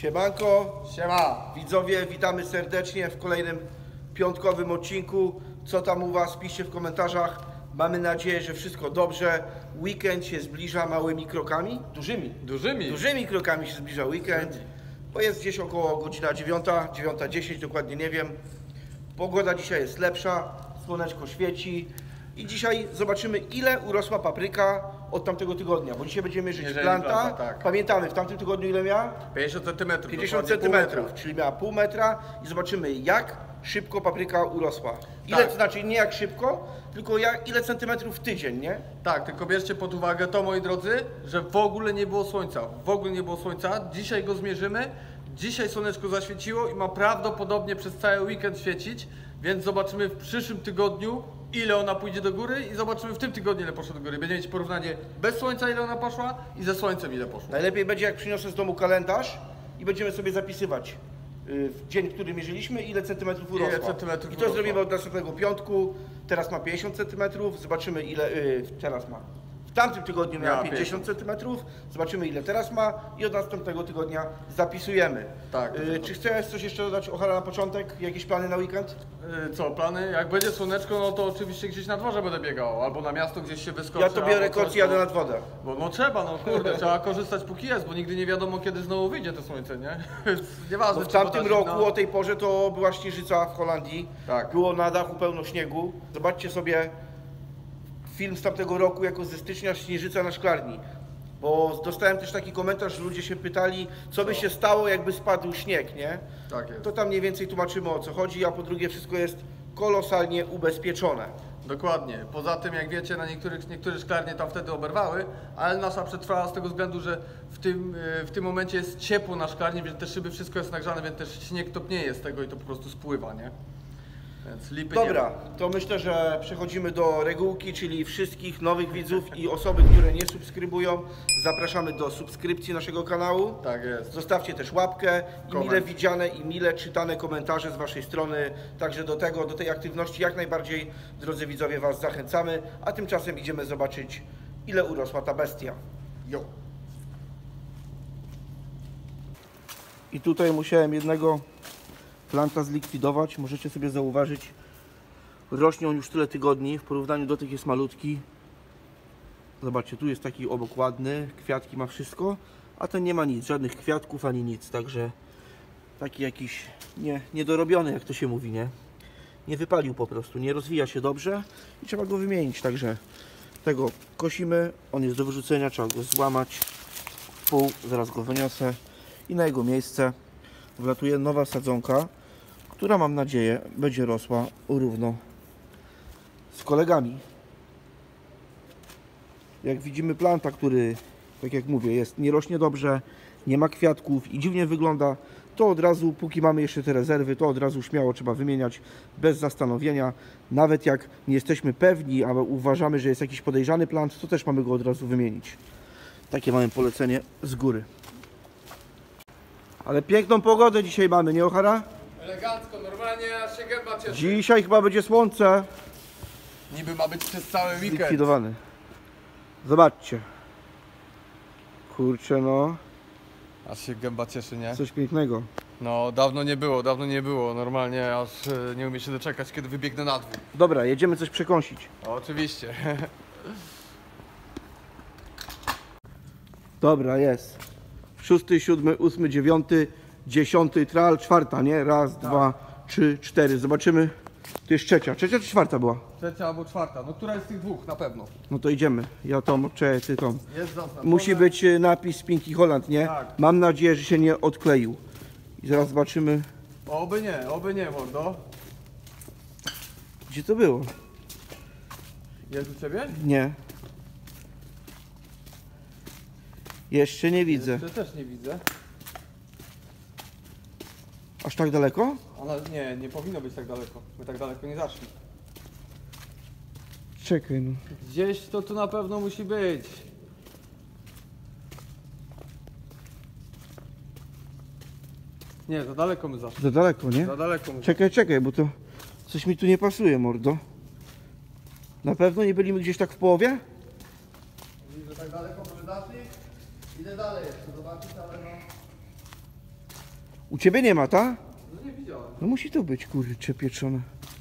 Siemanko, Siema! widzowie, witamy serdecznie w kolejnym piątkowym odcinku. Co tam u Was? Piszcie w komentarzach. Mamy nadzieję, że wszystko dobrze. Weekend się zbliża małymi krokami. Dużymi krokami się zbliża weekend. Bo jest gdzieś około godzina 9, 9:10, dokładnie nie wiem. Pogoda dzisiaj jest lepsza, słoneczko świeci. I dzisiaj zobaczymy, ile urosła papryka od tamtego tygodnia, bo dzisiaj będziemy mierzyć planta. Tak. Pamiętamy, w tamtym tygodniu ile miała? 50 cm. 50 cm, czyli miała pół metra i zobaczymy, jak szybko papryka urosła. Ile to znaczy, nie jak szybko, tylko ile centymetrów w tydzień, nie? Tak, tylko bierzcie pod uwagę to, moi drodzy, że w ogóle nie było słońca. W ogóle nie było słońca. Dzisiaj go zmierzymy. Dzisiaj słoneczko zaświeciło i ma prawdopodobnie przez cały weekend świecić, więc zobaczymy w przyszłym tygodniu, ile ona pójdzie do góry i zobaczymy w tym tygodniu, ile poszło do góry. Będziemy mieć porównanie bez słońca, ile ona poszła i ze słońcem, ile poszło. Najlepiej będzie, jak przyniosę z domu kalendarz i będziemy sobie zapisywać w dzień, w którym mierzyliśmy, ile centymetrów urosła. I to zrobimy od następnego piątku. Teraz ma 50 centymetrów, zobaczymy ile teraz ma. W tamtym tygodniu miała 50 cm, zobaczymy, ile teraz ma i od następnego tygodnia zapisujemy. Tak. Czy chcesz coś jeszcze dodać, Ochara, na początek? Jakieś plany na weekend? Co, plany? Jak będzie słoneczko, no to oczywiście gdzieś na dworze będę biegał, albo na miasto gdzieś się wyskoczę. Ja to biorę koc i jadę nad wodę. Bo no trzeba, no kurde, trzeba korzystać póki jest, bo nigdy nie wiadomo, kiedy znowu wyjdzie to słońce, nie? Więc nieważne. Bo w tamtym roku o tej porze to była śnieżyca w Holandii. Tak. Było na dachu pełno śniegu. Zobaczcie sobie film z tamtego roku, jako ze stycznia, śnieżyca na szklarni. Bo dostałem też taki komentarz, że ludzie się pytali, co by się stało, jakby spadł śnieg, nie? Tak jest. To tam mniej więcej tłumaczymy, o co chodzi, a po drugie wszystko jest kolosalnie ubezpieczone. Dokładnie. Poza tym, jak wiecie, na niektóre szklarnie tam wtedy oberwały, ale nasza przetrwała z tego względu, że w tym momencie jest ciepło na szklarni, więc te szyby, wszystko jest nagrzane, więc też śnieg topnieje z tego i to po prostu spływa, nie? Więc lipy Dobra, nie ma. to myślę, że przechodzimy do regułki, czyli wszystkich nowych widzów i osoby, które nie subskrybują, zapraszamy do subskrypcji naszego kanału. Tak jest. Zostawcie też łapkę i Koment. mile widziane i mile czytane komentarze z Waszej strony. Także do tej aktywności jak najbardziej, drodzy widzowie, Was zachęcamy. A tymczasem idziemy zobaczyć, ile urosła ta bestia. Jo. I tutaj musiałem jednego planta zlikwidować. Możecie sobie zauważyć, rośnie on już tyle tygodni, w porównaniu do tych jest malutki. Zobaczcie, tu jest taki obok ładny, kwiatki ma wszystko, a ten nie ma nic, żadnych kwiatków ani nic, także taki jakiś niedorobiony, jak to się mówi, nie wypalił po prostu, nie rozwija się dobrze i trzeba go wymienić, także tego kosimy, on jest do wyrzucenia, trzeba go złamać w pół, zaraz go wyniosę i na jego miejsce wlatuje nowa sadzonka, która, mam nadzieję, będzie rosła równo z kolegami. Jak widzimy planta, który, tak jak mówię, nie rośnie dobrze, nie ma kwiatków i dziwnie wygląda, to od razu, póki mamy jeszcze te rezerwy, to od razu śmiało trzeba wymieniać bez zastanowienia. Nawet jak nie jesteśmy pewni, ale uważamy, że jest jakiś podejrzany plant, to też mamy go od razu wymienić. Takie mamy polecenie z góry. Ale piękną pogodę dzisiaj mamy, nie, Ochara? Elegancko, normalnie aż się gęba cieszy. Dzisiaj chyba będzie słońce. Niby ma być przez cały weekend. Zlikwidowany. Zobaczcie. Kurczę, no. Aż się gęba cieszy, nie? Coś pięknego. No, dawno nie było. Normalnie aż nie umiem się doczekać, kiedy wybiegnę na dwór. Dobra, jedziemy coś przekąsić. Oczywiście. Dobra, jest. 6, 7, 8, 9, 10, trial, czwarta, nie? Raz, dwa, 3, 4. Zobaczymy. To jest trzecia. Trzecia czy czwarta była? Trzecia albo czwarta. No, która jest z tych dwóch na pewno? No to idziemy. Ja tą odczeję, ty tą. Jest zaznaczone. Musi być napis Pinky Holland, nie? Tak. Mam nadzieję, że się nie odkleił. I zaraz zobaczymy, Oby nie, mordo. gdzie to było. Jest u ciebie? Nie. Jeszcze nie widzę. Jeszcze też nie widzę. Aż tak daleko? Ona nie powinno być tak daleko. My tak daleko nie zaszli. Czekaj, no. Gdzieś to tu na pewno musi być. Nie, za daleko my zaszli. Za daleko, nie? Za daleko my Czekaj, bo to coś mi tu nie pasuje, mordo. Na pewno nie byliśmy gdzieś tak w połowie? Widzę, że tak daleko my zaszli. Idę dalej jeszcze zobaczyć, ale no... U ciebie nie ma, ta? No nie widziałem. No musi to być, kurczę, pieczone.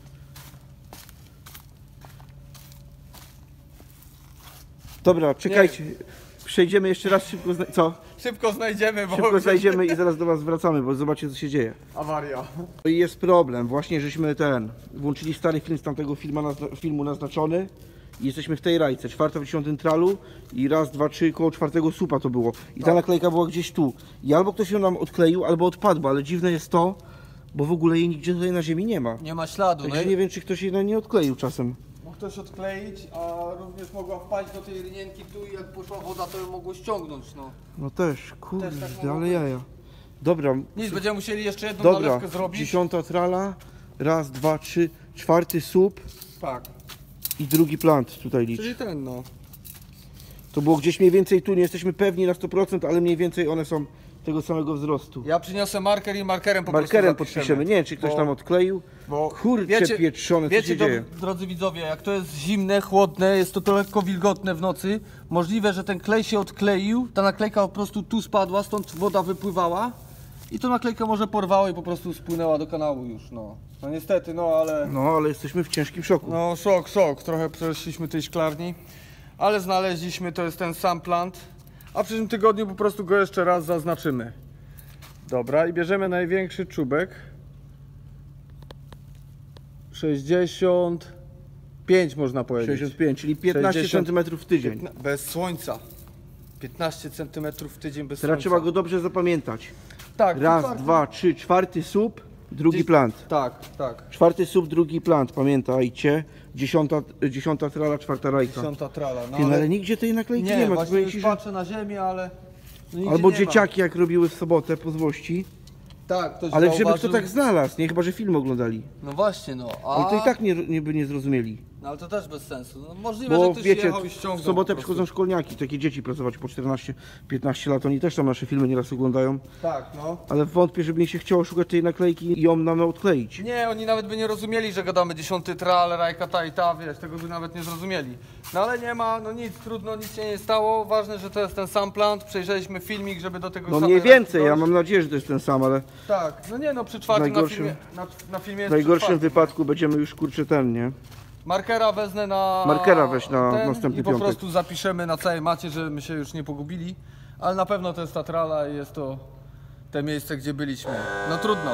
Dobra, czekajcie. Przejdziemy jeszcze raz szybko. Co? Szybko znajdziemy, bo Szybko znajdziemy i zaraz do was wracamy, bo zobaczcie co się dzieje. awaria. No i jest problem. Właśnie żeśmy włączyli stary film z tamtego filmu naznaczony. I jesteśmy w tej rajce, 4 w 10 tralu i raz, dwa, trzy, koło 4 słupa to było. I ta naklejka była gdzieś tu. I albo ktoś ją nam odkleił, albo odpadła, ale dziwne jest to, bo w ogóle jej nigdzie tutaj na ziemi nie ma. Nie ma śladu. Także nie wiem, czy ktoś jej nie odkleił czasem. Mógł ktoś odkleić, a również mogła wpaść do tej rynienki tu i jak poszła woda, to ją mogło ściągnąć, no. No też, kurde, Też tak mogło ale być. jaja. Dobra, Nic, będziemy musieli jeszcze jedną dobra, nalewkę zrobić. 10 trala, raz, dwa, trzy, 4 słup Tak. i drugi plant tutaj licz. Czyli ten, no. To było gdzieś mniej więcej tu, nie jesteśmy pewni na 100%, ale mniej więcej one są tego samego wzrostu. Ja przyniosę marker i markerem po Markerem prostu podpiszemy, nie wiem czy ktoś Bo- tam odkleił. Bo Kurczę pieczone, co wiecie się dzieje? drodzy widzowie, jak to jest zimne, chłodne, jest to lekko wilgotne w nocy, możliwe, że ten klej się odkleił, ta naklejka po prostu tu spadła, stąd woda wypływała i to naklejka może porwała i po prostu spłynęła do kanału już, no. No niestety, no ale... No ale jesteśmy w ciężkim szoku. No szok, trochę przeszliśmy tej szklarni, ale znaleźliśmy, to jest ten sam plant, a w przyszłym tygodniu po prostu go jeszcze raz zaznaczymy. Dobra, i bierzemy największy czubek. 65 można powiedzieć. 65, czyli 15 60. cm w tydzień. Bez słońca. 15 cm w tydzień bez Teraz słońca. trzeba go dobrze zapamiętać. Tak, Raz, czwarty. dwa, trzy, 4 słup, drugi Gdzieś- plant. Tak, tak. 4 słup, drugi plant, pamiętajcie. 10 trala, 4 rajka. 10 trala. No, Ty, no ale nigdzie tej naklejki nie, ma. właśnie Powiem już ci, że... patrzę na ziemię, ale... no nigdzie Albo nie dzieciaki jak robiły w sobotę po złości. Ma. Tak, ktoś Ale żeby kto zauważył. tak znalazł, nie? Chyba że film oglądali. No właśnie, no. Ale to i tak by nie zrozumieli. No ale to też bez sensu. No, możliwe, Bo że ktoś wiecie, jechał i w ściągnął. sobotę po prostu. przychodzą szkolniaki, takie dzieci pracować po 14-15 lat, oni też tam nasze filmy nieraz oglądają. Tak, no. Ale wątpię, żeby mi się chciało szukać tej naklejki i ją nam odkleić. Nie, oni nawet by nie rozumieli, że gadamy 10 tral, rajka ta i ta, wiesz, tego by nawet nie zrozumieli. No ale nie ma, no nic, trudno, nic się nie stało. Ważne, że to jest ten sam plant, przejrzeliśmy filmik, żeby do tego No samej mniej rajki więcej, ja dojść. mam nadzieję, że to jest ten sam, ale Tak, no nie no, przy czwartym W na filmie, na filmie w jest najgorszym przy czwartym. wypadku będziemy już kurczę ten, nie? Markera wezmę na... Markera weź na ten następny i po piątek. prostu zapiszemy na całej macie, żeby my się już nie pogubili. Ale na pewno to jest ta trala i jest to te miejsce, gdzie byliśmy. No trudno.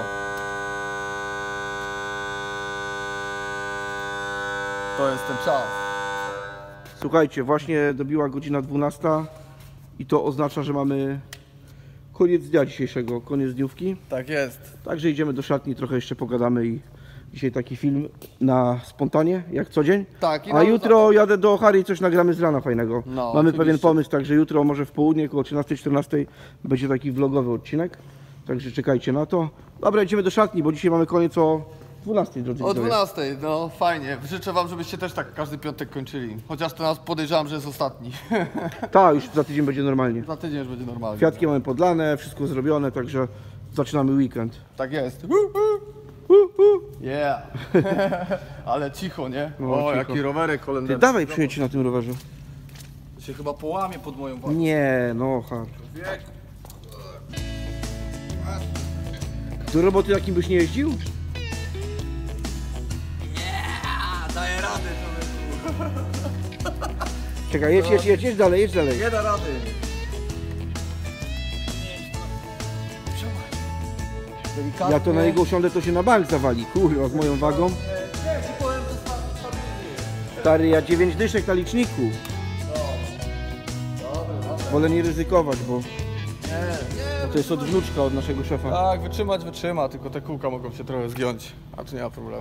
To jest ten czas. Słuchajcie, właśnie dobiła godzina 12 i to oznacza, że mamy koniec dnia dzisiejszego, koniec dniówki. Tak jest. Także idziemy do szatni, trochę jeszcze pogadamy i dzisiaj taki film na spontanie, jak co dzień. Tak, i A na- jutro jadę do Hari i coś nagramy z rana fajnego. No, Mamy oczywiście. pewien pomysł, także jutro może w południe, około 13-14 będzie taki vlogowy odcinek. Także czekajcie na to. Dobra, idziemy do szatni, bo dzisiaj mamy koniec o 12, drodzy O widzowie. 12, no fajnie. Życzę wam, żebyście też tak każdy piątek kończyli. Chociaż to nas podejrzewam, że jest ostatni. Tak, już za tydzień będzie normalnie. Za tydzień już będzie normalnie. Kwiatki mamy podlane, wszystko zrobione, także zaczynamy weekend. Tak jest. Yeah. Ale cicho, nie? No, o, cicho. jaki rowerek Ty holenderski. dawaj przyjedź na tym rowerze. Się chyba połamie pod moją wagą. Nie, no Har. Do roboty jakim byś nie jeździł? Daję rady, Czekaj, jedź dalej, jedź dalej. Nie da rady. Delikatnie. Ja to na niego usiądę, to się na bank zawali, kurwa, z moją wagą. Nie, ci powiem, że stabilnie. Stary, ja 9 dyszek na liczniku. Wolę nie ryzykować, bo to jest od wnuczka, od naszego szefa. Tak, wytrzyma, tylko te kółka mogą się trochę zgiąć. A tu nie ma problemu.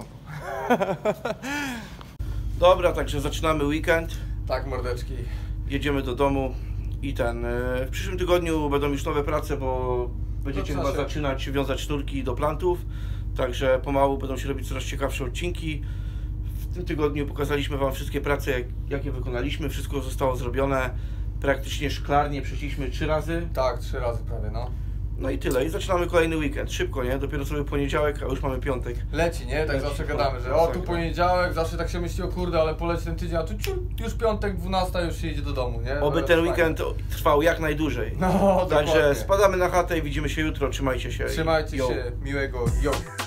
Dobra, także zaczynamy weekend. Tak, mordeczki. Jedziemy do domu i w przyszłym tygodniu będą już nowe prace, bo będziecie To chyba trzeba się- zaczynać wiązać sznurki do plantów. Także pomału będą się robić coraz ciekawsze odcinki. W tym tygodniu pokazaliśmy wam wszystkie prace, jakie wykonaliśmy. Wszystko zostało zrobione. Praktycznie szklarnię przeszliśmy 3 razy. Tak, 3 razy prawie, no. No i tyle. I zaczynamy kolejny weekend. Szybko, nie? Dopiero sobie poniedziałek, a już mamy piątek. Leci, nie? Tak Leci, zawsze tak, gadamy, że o tu tak, poniedziałek, zawsze tak się myśli, o kurde, ale poleci ten tydzień, a tu już piątek, 12 już się idzie do domu, nie? Oby ten weekend trwał jak najdłużej. No, Także dokładnie. spadamy na chatę i widzimy się jutro. Trzymajcie się. Trzymajcie Yo. się, miłego, yo.